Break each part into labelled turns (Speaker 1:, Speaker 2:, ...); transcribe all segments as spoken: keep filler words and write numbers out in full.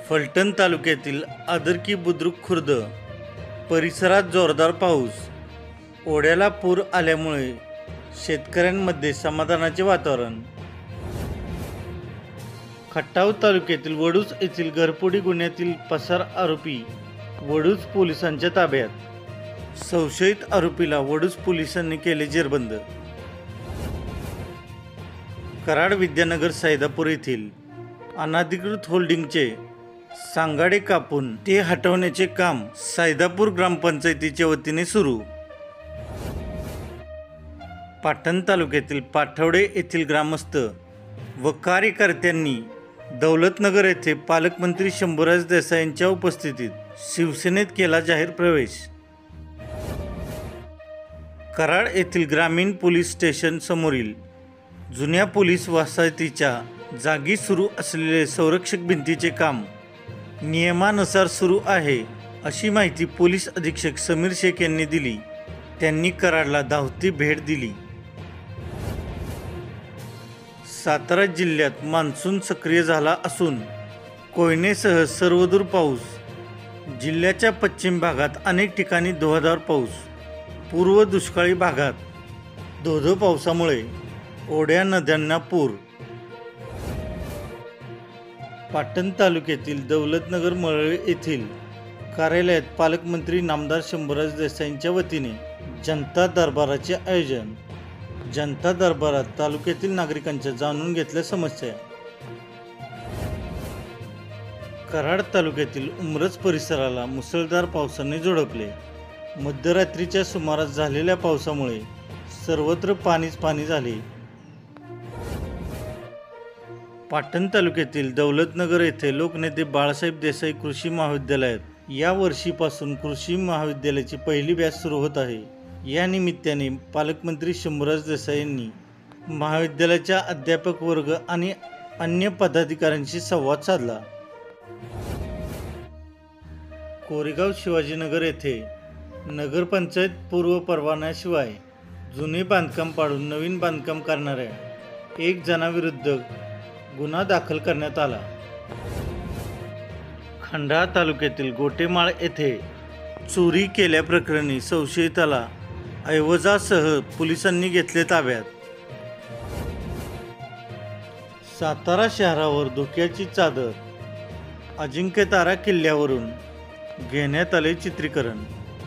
Speaker 1: फलटण तालुक्यातील आदर्की बुद्रुक खुर्द परिसरात जोरदार पाऊस. ओढ्याला पूर आल्यामुळे शेतकऱ्यांमध्ये समाधानाचे वातावरण. खटाव तालुक्यातील वडूज येथील घरफोडी गुन्ह्यातील पसार आरोपी वडूज पोलिसांच्या ताब्यात. संशयित आरोपीला वडूज पोलिसांनी केले जेरबंद. कराड विद्यानगर सैदापूर येथील अनधिकृत होल्डिंगचे सांगाडे कापून ते हटवण्याचे काम सैदापूर ग्रामपंचायतीच्या वतीने सुरू. पाटण तालुक्यातील पाठवडे येथील ग्रामस्थ व कार्यकर्त्यांनी दौलतनगर येथे पालकमंत्री शंभूराज देसाई यांच्या उपस्थितीत शिवसेनेत केला जाहीर प्रवेश. कराड येथील ग्रामीण पोलीस स्टेशन समोरील जुन्या पोलीस वसाहतीच्या जागी सुरू असलेले संरक्षक भिंतीचे काम नियमानुसार सुरू आहे, अशी माहिती पोलीस अधीक्षक समीर शेख यांनी दिली. त्यांनी कराडला धावती भेट दिली. सातारा जिल्ह्यात मान्सून सक्रिय झाला असून कोयनेसह सर्वदूर पाऊस. जिल्ह्याच्या पश्चिम भागात अनेक ठिकाणी धोधर पाऊस. पूर्व दुष्काळी भागात धोधो पावसामुळे ओढ्या नद्यांना पूर. पाटण तालुक्यातील दौलतनगर मळळे येथील कार्यालयात पालकमंत्री नामदार शंभूराज देसाईंच्या वतीने जनता दरबाराचे आयोजन. जनता दरबारात तालुक्यातील नागरिकांच्या जाणून घेतल्या समस्या. कराड तालुक्यातील उमरज परिसराला मुसळधार पावसाने झोडपले. मध्यरात्रीच्या सुमारास झालेल्या पावसामुळे सर्वत्र पाणीच पाणी झाले. पाटण तालुक्यातील दौलतनगर येथे लोकनेते बाळासाहेब देसाई कृषी महाविद्यालयात या वर्षीपासून कृषी महाविद्यालयाची पहिली बॅच सुरू होत आहे. या निमित्ताने पालकमंत्री शंभूराज देसाई यांनी महाविद्यालयाच्या अध्यापक वर्ग आणि अन्य पदाधिकाऱ्यांशी संवाद साधला. कोरेगाव शिवाजीनगर येथे नगरपंचायत पूर्व परवान्याशिवाय जुने बांधकाम पाडून नवीन बांधकाम करणाऱ्या एक जणाविरुद्ध गुन्हा दाखल करण्यात आला. खंडाळा तालुक्यातील गोटेमाळ येथे चोरी केल्याप्रकरणी संशयिताला ऐवजासह पोलिसांनी घेतले ताब्यात. सातारा शहरावर धोक्याची चादर. अजिंक्यतारा किल्ल्यावरून घेण्यात आले चित्रीकरण.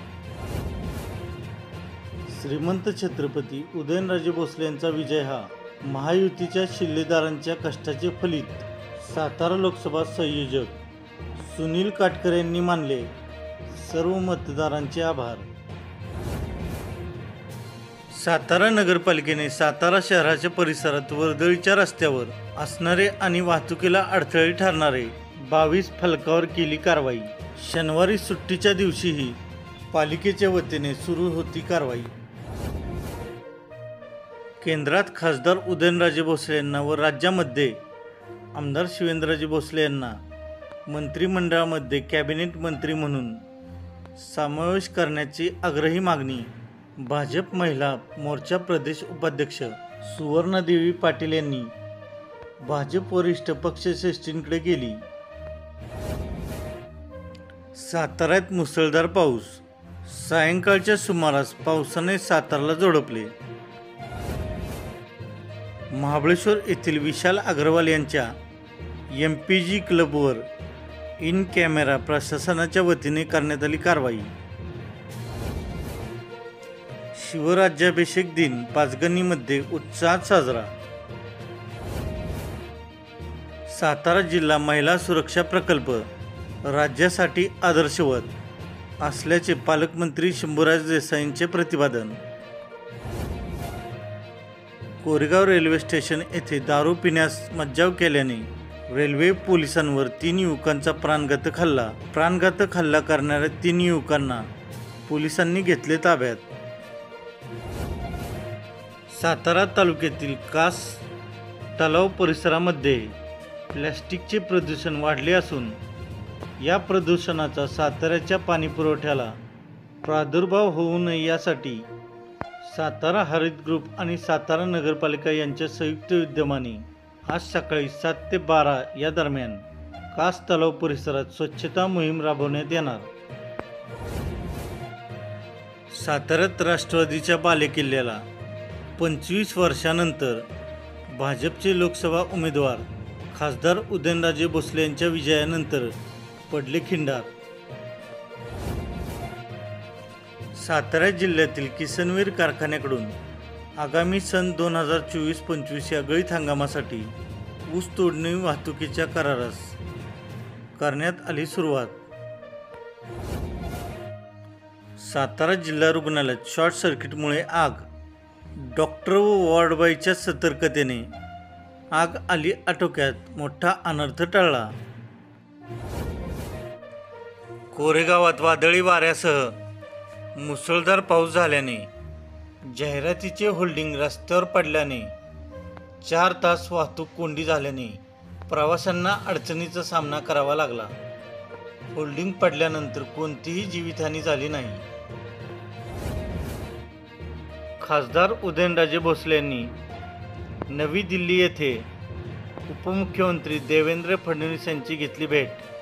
Speaker 1: श्रीमंत छत्रपती उदयनराजे भोसले यांचा विजय हा महायुतीच्या शिल्लेदारांच्या कष्टाचे फलित. सातारा लोकसभा संयोजक सुनील काटकर यांनी मानले सर्व मतदारांचे आभार. सातारा नगरपालिकेने सातारा शहराच्या परिसरात वर्दळीच्या रस्त्यावर असणारे आणि वाहतुकीला अडथळे ठरणारे बावीस फलकावर केली कारवाई. शनिवारी सुट्टीच्या दिवशीही पालिकेच्या वतीने सुरू होती कारवाई. केंद्रात खासदार उदयनराजे भोसले यांना व राज्यामध्ये आमदार शिवेंद्रराजे भोसले यांना मंत्रिमंडळामध्ये कॅबिनेट मंत्री म्हणून समावेश करण्याची आग्रही मागणी भाजप महिला मोर्चा प्रदेश उपाध्यक्ष सुवर्णादेवी पाटील यांनी भाजप वरिष्ठ पक्षश्रेष्ठींकडे केली. साताऱ्यात मुसळधार पाऊस. सायंकाळच्या सुमारास पावसाने साताराला झोडपले. महाबळेश्वर येथील विशाल अग्रवाल यांच्या एम पी जी क्लबवर इन कॅमेरा प्रशासनाच्या वतीने करण्यात आली कारवाई. शिवराज्याभिषेक दिन पाचगणीमध्ये उत्साहात साजरा. सातारा जिल्हा महिला सुरक्षा प्रकल्प राज्यासाठी आदर्शवत असल्याचे पालकमंत्री शंभूराज देसाईंचे प्रतिपादन. कोरेगाव रेल्वे स्टेशन येथे दारू पिण्यास मज्जाव केल्याने रेल्वे पोलिसांवर तीन युवकांचा प्राणघातक हल्ला. प्राणघातक हल्ला करणाऱ्या तीन युवकांना पोलिसांनी घेतले ताब्यात. सातारा तालुक्यातील कास तलाव परिसरामध्ये प्लॅस्टिकचे प्रदूषण वाढले असून या प्रदूषणाचा साताऱ्याच्या पाणीपुरवठ्याला प्रादुर्भाव होऊ नये यासाठी सातारा हरित ग्रुप आणि सातारा नगरपालिका यांच्या संयुक्त विद्यमाने आज सकाळी सात ते बारा या दरम्यान कास तलाव परिसरात स्वच्छता मोहीम राबवण्यात येणार. साताऱ्यात राष्ट्रवादीच्या बालेकिल्ल्याला पंचवीस वर्षानंतर भाजपचे लोकसभा उमेदवार खासदार उदयनराजे भोसले यांच्या विजयानंतर पडले खिंडार. सातारा जिल्ह्यातील किसनवीर कारखान्याकडून आगामी सन दोन हजार चोवीस पंचवीस या गळीत हंगामासाठी ऊस तोडणी वाहतुकीच्या करारास करण्यात आली सुरुवात. सातारा जिल्हा रुग्णालयात शॉर्ट सर्किटमुळे आग. डॉक्टर व वॉर्डबॉयच्या सतर्कतेने आग आली आटोक्यात, मोठा अनर्थ टळला. कोरेगावात वादळी वाऱ्यासह मुसळधार पाऊस झाल्याने जाहिरातीचे होल्डिंग रस्त्यावर पडल्याने चार तास वाहतूक कोंडी झाल्याने प्रवाशांना अडचणीचा सामना करावा लागला. होल्डिंग पडल्यानंतर कोणतीही जीवितहानी झाली नाही. खासदार उदयनराजे भोसले यांनी नवी दिल्ली येथे उपमुख्यमंत्री देवेंद्र फडणवीस यांची घेतली भेट.